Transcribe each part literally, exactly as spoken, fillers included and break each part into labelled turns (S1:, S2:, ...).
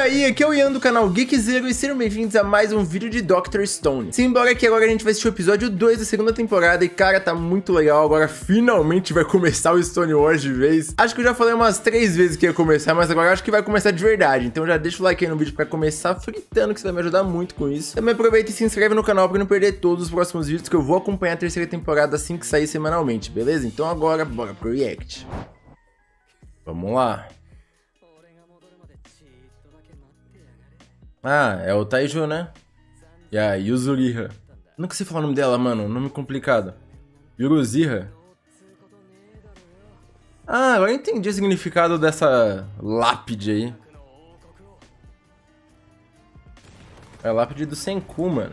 S1: aí, aqui é o Ian do canal Geekzero e sejam bem-vindos a mais um vídeo de doutor Stone. Simbora que agora a gente vai assistir o episódio dois da segunda temporada e cara, tá muito legal, agora finalmente vai começar o Stone Wars de vez. Acho que eu já falei umas três vezes que ia começar, mas agora acho que vai começar de verdade, então já deixa o like aí no vídeo pra começar fritando, que você vai me ajudar muito com isso. Também aproveita e se inscreve no canal pra não perder todos os próximos vídeos que eu vou acompanhar a terceira temporada assim que sair semanalmente, beleza? Então agora, bora pro react. Vamos lá. Ah, é o Taiju, né? E a Yuzuriha. Nunca sei falar o nome dela, mano. Nome complicado. Yuruziha. Ah, agora eu entendi o significado dessa lápide aí. É a lápide do Senku, mano.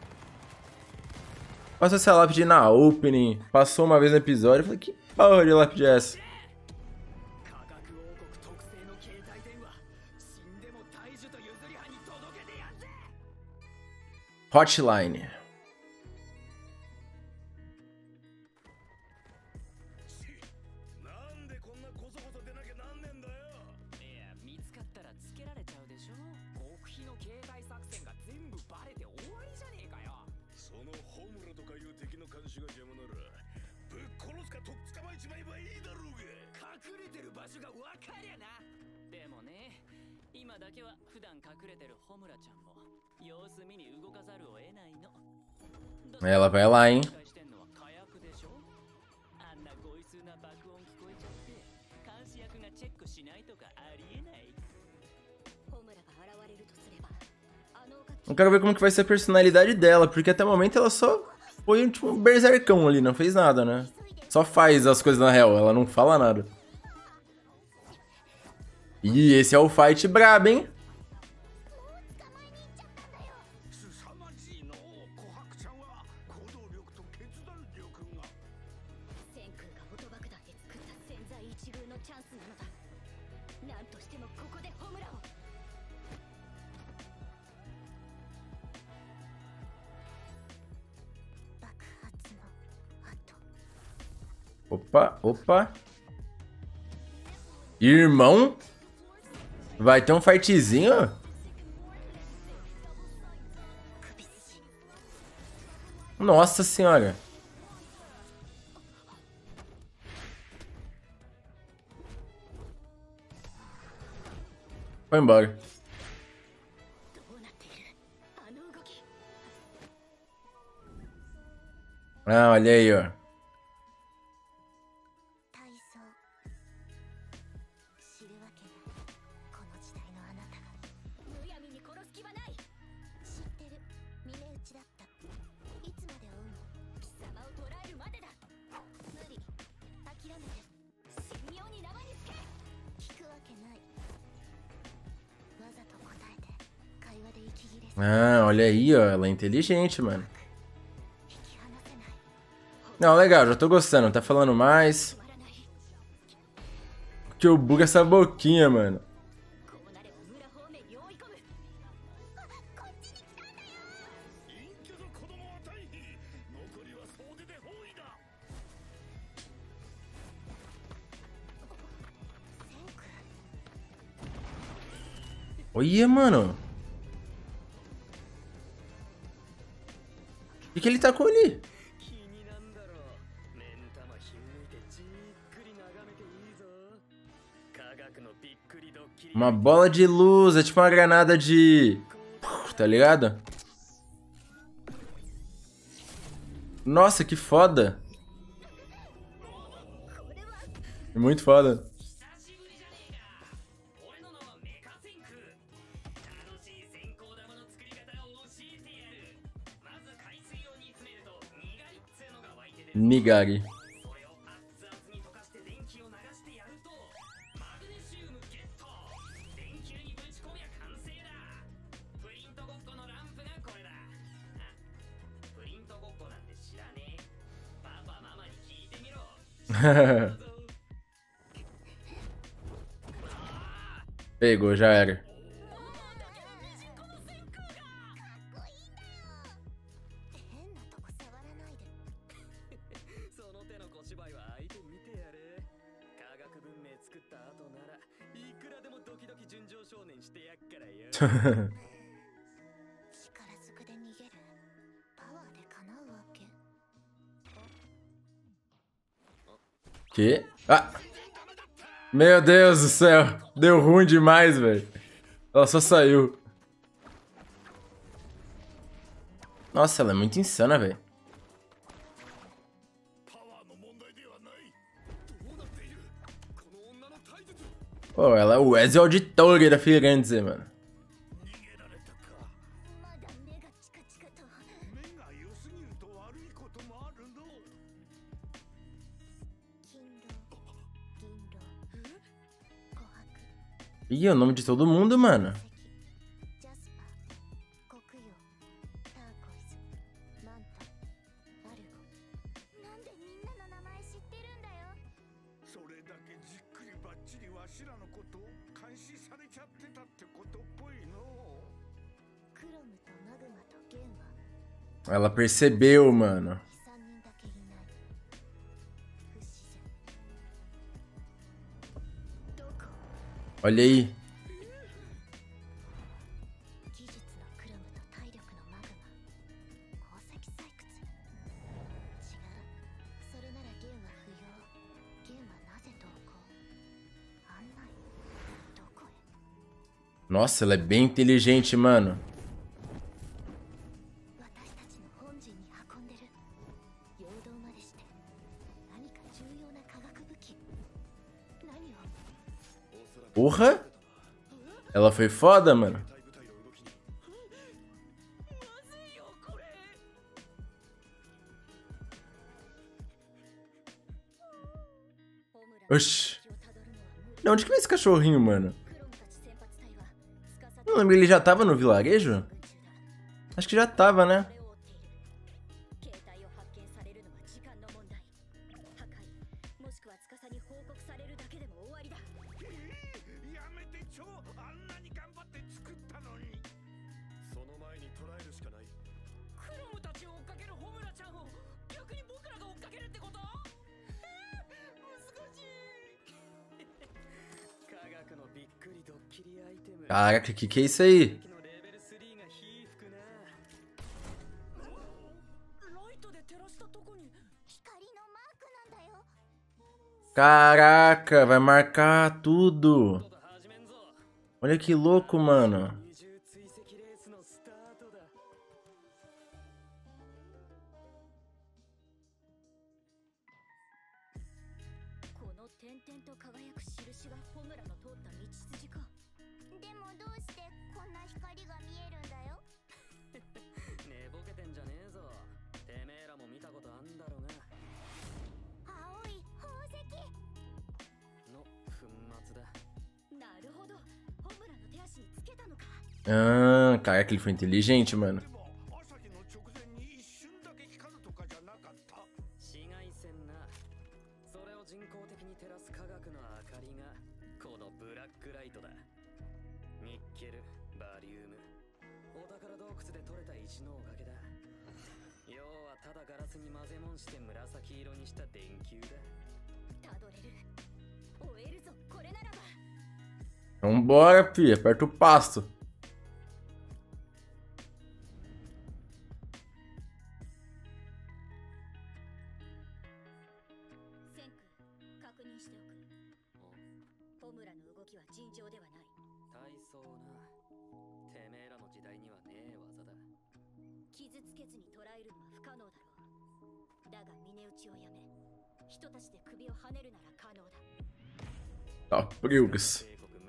S1: Passou essa lápide na opening. Passou uma vez no episódio. Eu falei, que porra de lápide é essa? Hotline. Ela vai lá, hein? Eu quero ver como que vai ser a personalidade dela, porque até o momento ela só foi tipo um bersercão ali, não fez nada, né? Só faz as coisas na real, ela não fala nada. E esse é o fight brabo, hein? Opa, opa. Irmão? Vai ter um fightzinho? Nossa senhora. Foi embora. Ah, olha aí, ó. Ah, olha aí, ó. Ela é inteligente, mano. Não, legal, já tô gostando. Tá falando mais. Que eu bugo essa boquinha, mano. Olha, mano. O que, que ele tá com ali? Uma bola de luz, é tipo uma granada de... Tá ligado? Nossa, que foda. É muito foda. Nigari. Pegou, já era. Que? Ah! Meu Deus do céu! Deu ruim demais, velho. Ela só saiu. Nossa, ela é muito insana, velho. Pô, ela é o Ezio Auditore da Firenze, mano. Ih, é o nome de todo mundo, mano. Ela percebeu, mano. Olha aí. Nossa, ela é bem inteligente, mano. Porra! Ela foi foda, mano. Oxi. De onde que vem esse cachorrinho, mano? Não lembro, ele já tava no vilarejo? Acho que já tava, né? Caraca, que que é isso aí? Caraca, vai marcar tudo. Olha que louco, mano. Ah, caraca, ele foi inteligente, mano. Vambora, fi, aperta o pasto. Tá, Briggs.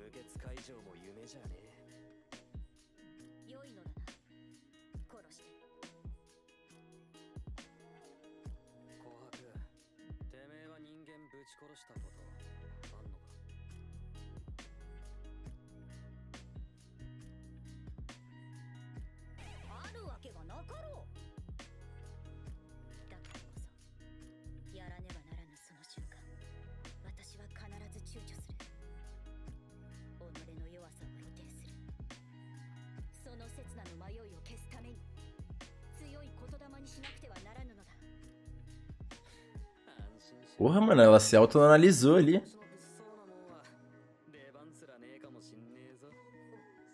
S1: Porra, mano, ela se autoanalisou ali.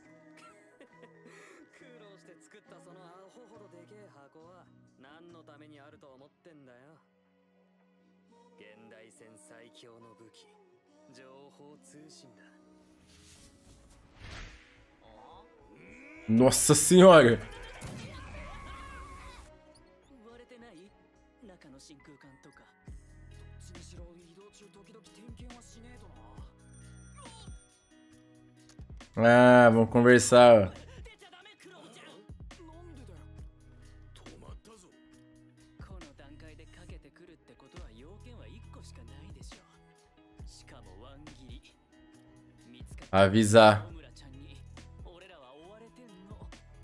S2: 苦労して作ったそのアホほどでけえ箱は何のためにあると思ってんだよ。現代戦最強の武器、情報通信だ。
S1: Nossa senhora!
S2: 割れてない？中の真空管とか。どっちにしろ移動中時々点検はしねえとな。
S1: Ah, vamos conversar.
S2: この段階でかけてくるってことは要件はいっこしかないでしょ。しかもワン切り。見つかった
S1: Avisar.
S2: 小村ちゃんに俺らは追われてんの。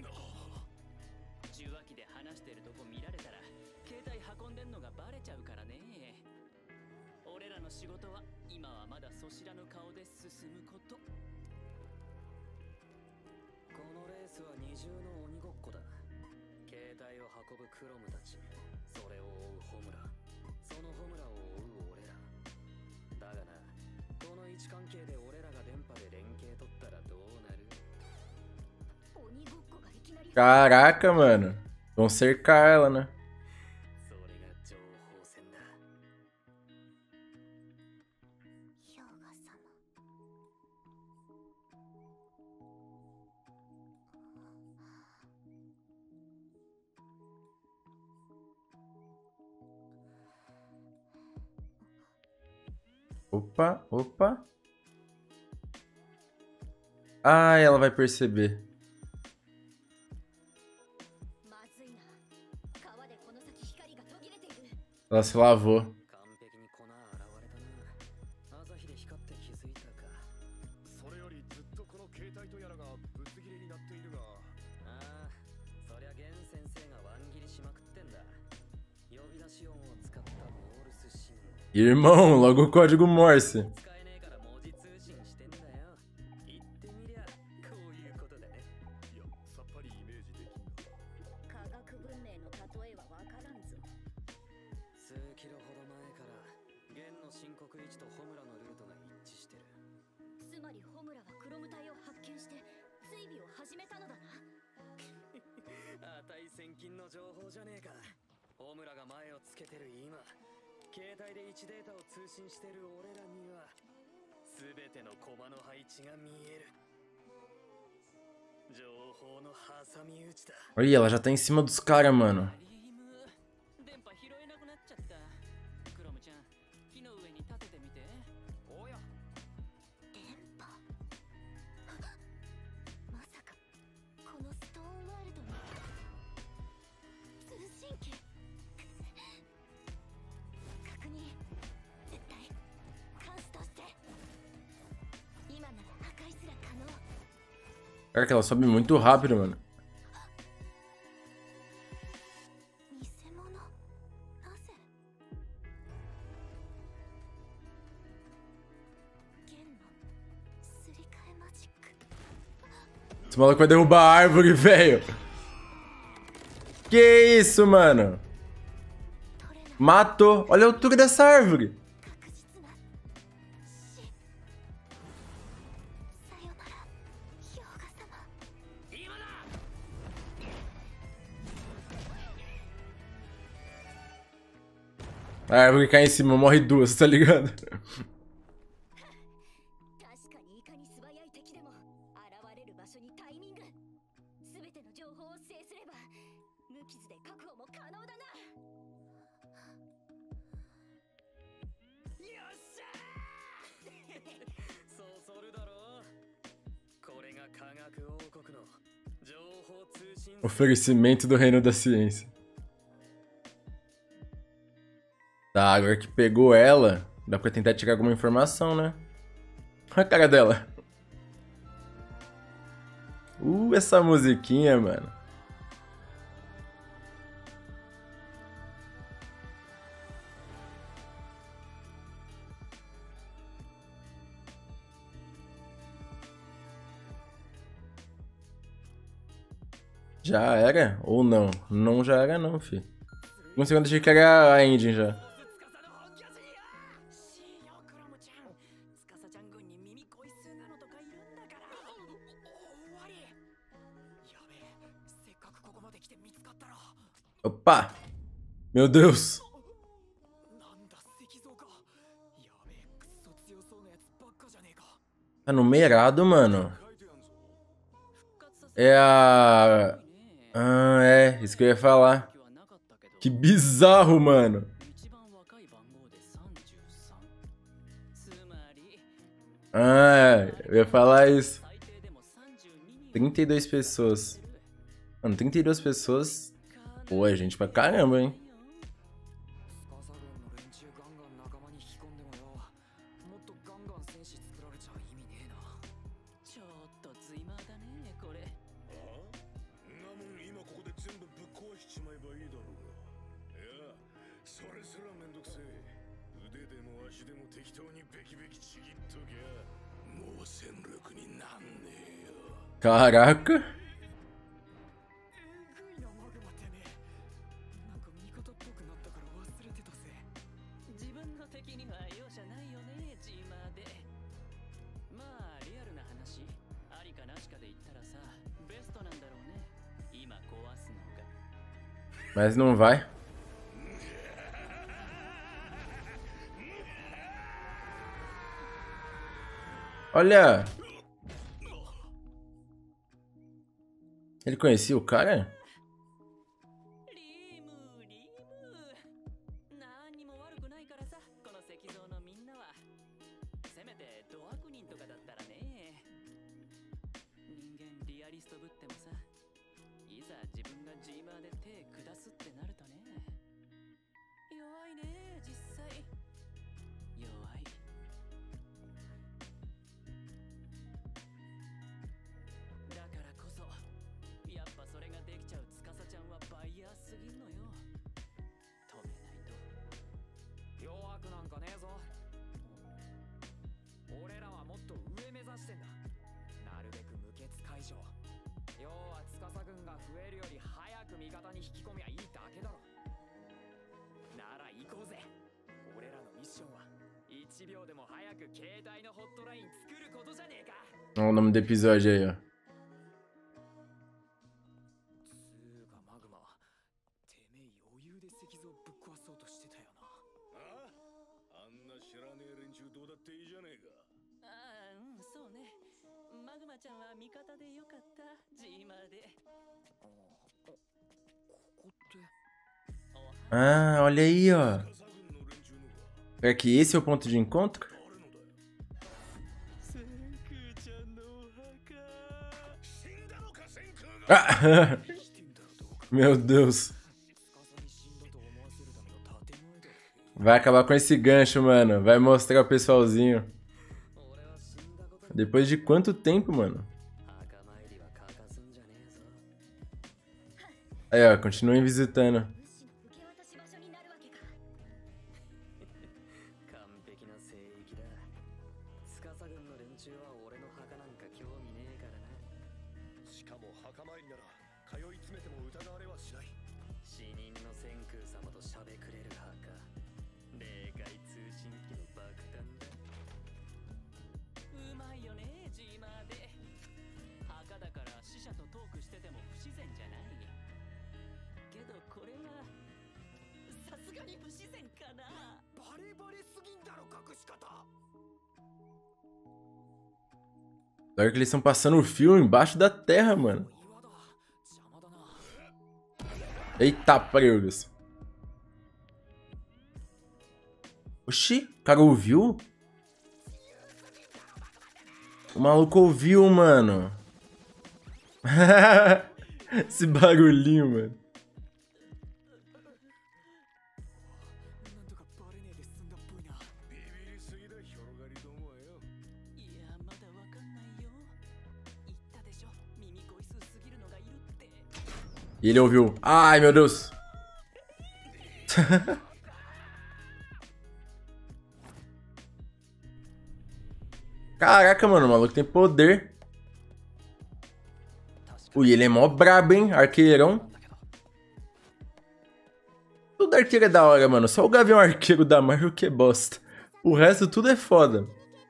S2: 受話器で話してるとこ見られたら携帯運んでんのがバレちゃうからね。俺らの仕事は今はまだそしらぬ顔で進むこと。このレースは二重の鬼ごっこだ。携帯を運ぶクロムたち、それを追うホムラ、そのホムラを追う俺ら。だがな、この位置関係で俺らが電波で連携取ったらどうなる？
S1: Caraca, mano. Vão cercar ela, né?
S2: それが情報戦だ。氷河様。
S1: Opa, opa. Ah, ela vai perceber. Ela se lavou.
S2: 完璧に粉現れたな。朝日で光って気づいたか。
S3: それよりずっとこの携帯とやらがぶつ切れになっているが。
S2: ああ、そりゃゲン先生がワン切りしまくってんだ。呼び出し音を使ったモールス信号。
S1: Irmão, logo o código Morse.
S2: 使えねえから文字通信してんだよ。言ってみりゃこういうことだね。
S3: いや、さっぱりイメージできんな。
S4: 科学文明の例えはわからんぞ。
S2: 数キロほど前からゲンの申告位置とホムラのルートが一致してる。
S4: つまりホムラはクロム体を発見して追尾を始めたのだな。
S2: 値千金の情報じゃねえか。ホムラが前をつけてる今、携帯で位置データを通信してる俺らには全てのコマの配置が見える。情報の挟み撃ちだ。
S1: Olha, ela já tá em cima dos caras, mano.
S2: 電波拾えなくなっちゃった。クロムちゃん、木の上に立ててみて。おや。
S4: 電波。まさかこのストーンワールドに通信機。確認。絶対監視として。今なら破壊すら可能。
S1: Cara, que ela sobe muito rápido, mano.
S4: 偽物。なぜ？ゲンのすり替えマジック。
S1: Esse maluco vai derrubar a árvore, velho. Que isso, mano? Matou. Olha a altura dessa árvore.
S4: 確実な死。さよなら、氷河様。
S2: 今だ。
S1: A árvore cai em cima, morre duas, tá ligado?
S4: 確かにいかに素早い敵でも現れる場所にタイミング。すべての情報を制すれば無傷で確保も可能だな。
S2: よっしゃー。そうそるだろう。これが科学王国の情報通信。
S1: Oferecimento do reino da ciência. Tá, agora que pegou ela, dá pra tentar tirar alguma informação, né? Olha a cara dela. Uh, essa musiquinha, mano. Já era? Ou não? Não já era não, fi. Um segundo achei que era a engine já.
S2: 司ちゃん軍に耳恋数なのとかいるんだから。終わり。
S1: Opa! Meu Deus!
S3: なんだ石像か。やべえ、くっそ強そうなやつばっかじゃねえか。
S1: Tá numerado, mano.
S3: 書いてやんぞ。
S1: É a... Ah, é. Isso que eu ia falar. Que bizarro, mano. Ah, eu ia falar isso. trinta e duas pessoas. Mano, trinta e duas pessoas. Pô, é gente pra caramba, hein?
S3: 司軍の連中ガンガン仲間に引き込んでもよ、もっとガンガン戦士作られちゃ意味ねえな。
S2: ちょっとついまだねこれ。
S3: ああ、んなもん今ここで全部ぶっ壊しちまえばいいだろうが。いや、それすらめんどくせえ。腕でも足でも適当にベキベキちぎっときゃもう戦力になんねえよ。
S1: Caraca.
S3: えぐいなマグマてめえ。なんか味方っぽくなったから忘れてたぜ。
S2: 自分の敵には容赦ないよねジーマーで。まあリアルな話、ありかなしかで言ったらさ、ベストなんだろうね今壊すのが。
S1: Mas não vai. Olha. Ele conhecia o cara?
S2: リムリム、何にも悪くないからさ、この石像のみんなは。せめてド悪人とかだったらね。人間リアリストぶってもさ、いざ自分がジーマーで手下すってなるとね、弱いね実際。弱い。だからこそやっぱそれができちゃう司ちゃんはバイヤーすぎんのよ。止めないと。
S3: 弱くなんかねえぞ。俺らはもっと上目指してんだ。なるべく無欠解除。要は司軍が増えるより早く味方に引き込みゃいいだけだろ。なら行こうぜ。俺らのミッションはいちびょうでも早く携帯のホットライン作ることじゃねえか。
S1: Olha o nome do episódio aí, ó.
S3: つーかマグマ、てめえ余裕で石像ぶっ壊そうとしてたよな。ああ、あんな知らねえ連中どうだっていいじゃねえか。
S2: ああ、うん、そうね。マグマちゃんは味方でよかった、ジーマーで。
S3: ああ、ここって。
S1: Ah, olha aí, ó.
S3: 司軍の連中のが
S1: Será que esse é o ponto de encontro?
S3: 誰のだよ。
S2: 千空ちゃんのお墓。
S3: 死んだのか千空が。
S1: Ah!
S3: 生きてんだろどうか。
S1: Meu Deus.
S3: 司に死んだと思わせるための建前だ。
S1: Vai acabar com esse gancho, mano. Vai mostrar o pessoalzinho.
S3: 俺は死んだことに
S1: Depois de quanto tempo, mano?
S2: 墓参りは欠かすんじゃねえぞ。
S1: Aí, ó. Continuem visitando.
S4: 武士の受け渡し場所になるわけか。
S2: 完璧な聖域だ。司軍の連中は俺の墓なんか興味ねえからな。
S3: しかも墓参りなら通い詰めても疑われはしない。
S2: 死人の千空様と喋くれる墓。霊界通信機の爆弾だ。うまいよねジーマーで。墓だから死者とトークしてても不自然じゃない。けどこれはさすがに不自然かな。
S3: バレバレすぎんだろ隠し方。
S1: Olha que eles estão passando o fio embaixo da terra, mano.
S3: 岩だ。邪魔だな。
S1: Eita, pregos. Oxi, o cara ouviu? O maluco ouviu, mano. Esse barulhinho, mano.
S3: なんとかバレねえで済んだっぽいな。ビビりすぎだ広がりどもはよ。
S2: いやまだわかんないよ。言ったでしょ、耳恋数すぎるのがいるって。
S1: E ele ouviu. Ai, meu Deus. Caraca, mano, o maluco tem poder. Ui, ele é mó brabo, hein? Arqueirão. Tudo arqueiro é da hora, mano. Só o Gavião Arqueiro da Marvel que é bosta. O resto tudo é foda.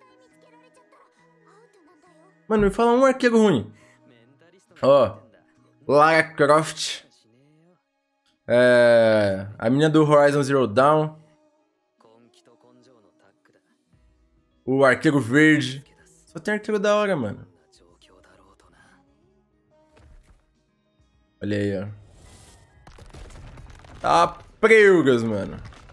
S1: Mano, me fala um arqueiro ruim. Ó, Lara Croft. É... A menina do Horizon Zero Dawn.
S2: 根気と根性のタッグだ
S1: O arqueiro verde. Só tem arqueiro da hora, mano.
S2: 状況だろうとな
S1: Olha aí, ó. Tá preugas, mano.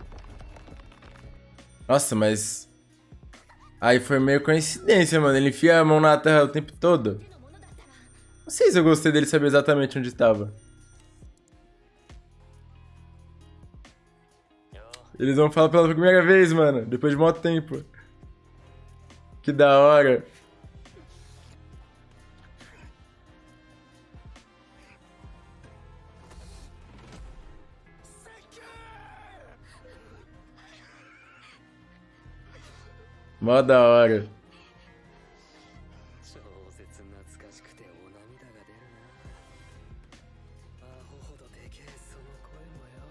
S1: Nossa, mas... Aí foi meio coincidência, mano. Ele enfia a mão na terra o tempo todo. Não sei se eu gostei dele saber exatamente onde estava. Eles vão falar pela primeira vez, mano. Depois de muito tempo. Que da hora. Mó da hora.
S2: 超絶懐かしくてお涙が出るなアホほどでけえその声もよ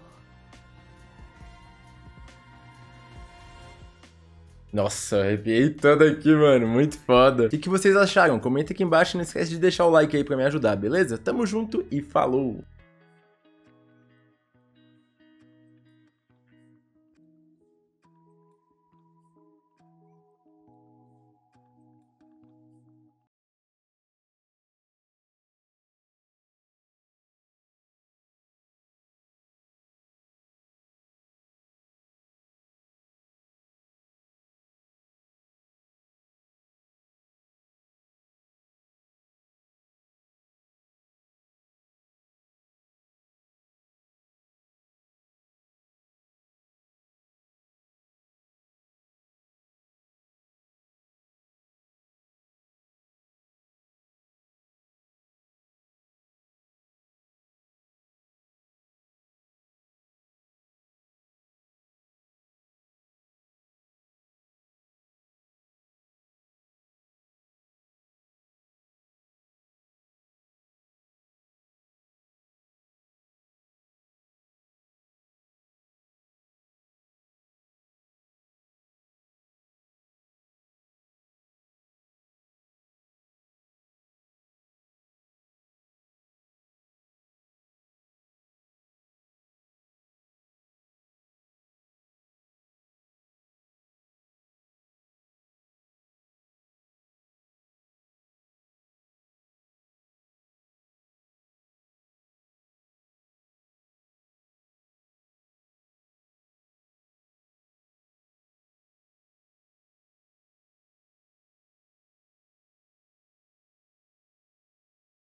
S1: Nossa, arrepiei todo aqui, mano. Muito foda. O que, que vocês acharam? Comenta aqui embaixo e não esquece de deixar o like aí pra me ajudar, beleza? Tamo junto e falou!